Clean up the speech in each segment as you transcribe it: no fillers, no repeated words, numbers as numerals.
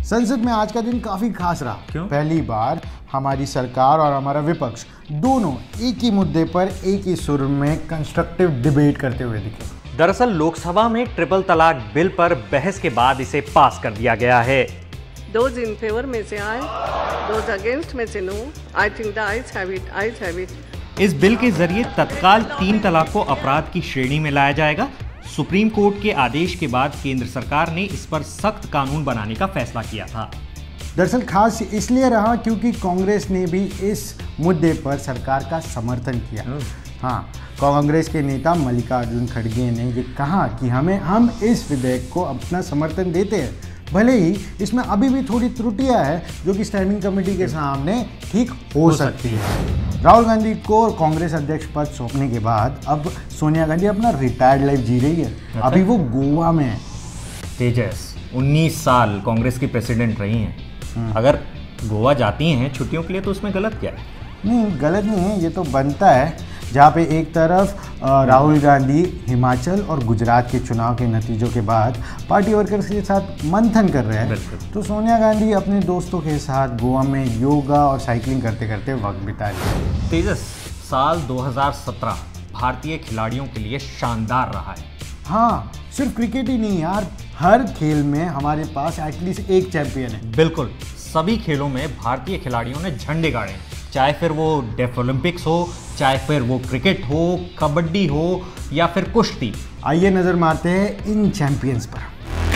संसद में आज का दिन काफी खास रहा। क्यों? पहली बार हमारी सरकार और हमारा विपक्ष दोनों एक ही मुद्दे पर एक ही सुर में कंस्ट्रक्टिव डिबेट करते हुए दिखे। दरअसल लोकसभा में ट्रिपल तलाक बिल पर बहस के बाद इसे पास कर दिया गया है। Those in favor में से आए, those against में से no. I think the ayes have it, ayes have it। इस बिल के जरिए तत्काल 3 तलाक को अपराध की श्रेणी में लाया जाएगा। सुप्रीम कोर्ट के आदेश के बाद केंद्र सरकार ने इस पर सख्त कानून बनाने का फैसला किया था। दरअसल खास इसलिए रहा क्योंकि कांग्रेस ने भी इस मुद्दे पर सरकार का समर्थन किया। हाँ, कांग्रेस के नेता मल्लिकार्जुन खड़गे ने ये कहा कि हम इस विधेयक को अपना समर्थन देते हैं, भले ही इसमें अभी भी थोड़ी त्रुटियां हैं जो कि स्टैंडिंग कमेटी के सामने ठीक हो सकती है। राहुल गांधी को कांग्रेस अध्यक्ष पद सौंपने के बाद अब सोनिया गांधी अपना रिटायर्ड लाइफ जी रही है। अभी वो गोवा में है। तेजस 19 साल कांग्रेस की प्रेसिडेंट रही हैं। अगर गोवा जाती हैं छुट्टियों के लिए तो उसमें गलत क्या है? नहीं, गलत नहीं है, ये तो बनता है। जहाँ पे एक तरफ राहुल गांधी हिमाचल और गुजरात के चुनाव के नतीजों के बाद पार्टी वर्कर्स के साथ मंथन कर रहे हैं, तो सोनिया गांधी अपने दोस्तों के साथ गोवा में योगा और साइकिलिंग करते करते वक्त बिता रही है। तेजस, साल 2017 भारतीय खिलाड़ियों के लिए शानदार रहा है। हाँ, सिर्फ क्रिकेट ही नहीं यार, हर खेल में हमारे पास एटलीस्ट एक चैंपियन है। बिल्कुल, सभी खेलों में भारतीय खिलाड़ियों ने झंडे गाड़े, चाहे फिर वो डेफ ओलंपिक्स हो, चाहे फिर वो क्रिकेट हो, कबड्डी हो या फिर कुश्ती। आइए नजर मारते हैं इन चैंपियंस पर।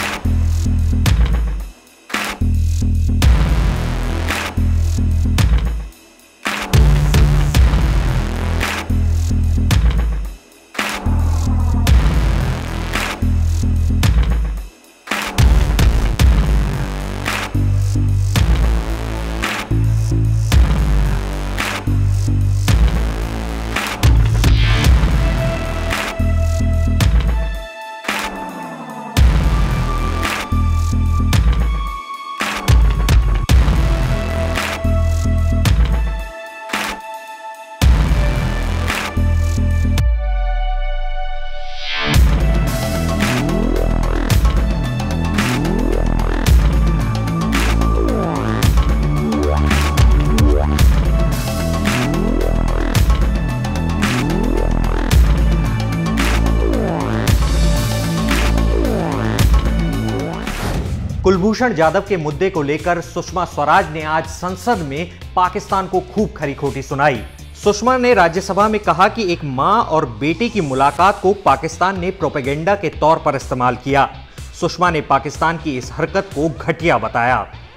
कुलभूषण जाधव के मुद्दे को लेकर सुषमा स्वराज ने आज संसद में पाकिस्तान को खूब खरी खोटी सुनाई। सुषमा ने राज्यसभा में कहा कि एक मां और बेटे की मुलाकात को पाकिस्तान ने प्रोपेगेंडा के तौर पर इस्तेमाल किया। सुषमा ने पाकिस्तान की इस हरकत को घटिया बताया।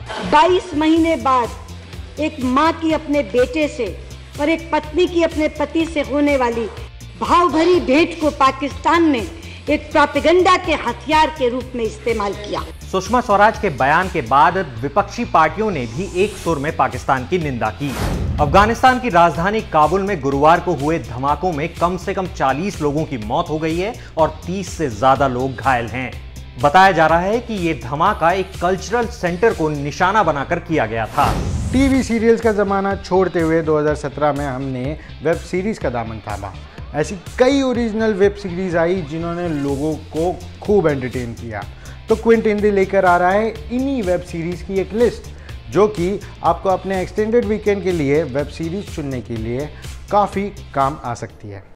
22 महीने बाद एक मां की अपने बेटे से और एक पत्नी की अपने पति से होने वाली भाव भरी भेंट को पाकिस्तान ने एक प्रोपेगेंडा के हथियार के रूप में इस्तेमाल किया। सुषमा स्वराज के बयान के बाद विपक्षी पार्टियों ने भी एक सुर में पाकिस्तान की निंदा की। अफगानिस्तान की राजधानी काबुल में गुरुवार को हुए धमाकों में कम से कम 40 लोगों की मौत हो गई है और 30 से ज्यादा लोग घायल हैं। बताया जा रहा है कि ये धमाका एक कल्चरल सेंटर को निशाना बनाकर किया गया था। टीवी सीरियल्स का जमाना छोड़ते हुए 2017 में हमने वेब सीरीज का दामन थामा। ऐसी कई ओरिजिनल वेब सीरीज आई जिन्होंने लोगों को खूब एंटरटेन किया। तो क्विंट हिंदी लेकर आ रहा है इन्हीं वेब सीरीज की एक लिस्ट जो कि आपको अपने एक्सटेंडेड वीकेंड के लिए वेब सीरीज चुनने के लिए काफ़ी काम आ सकती है।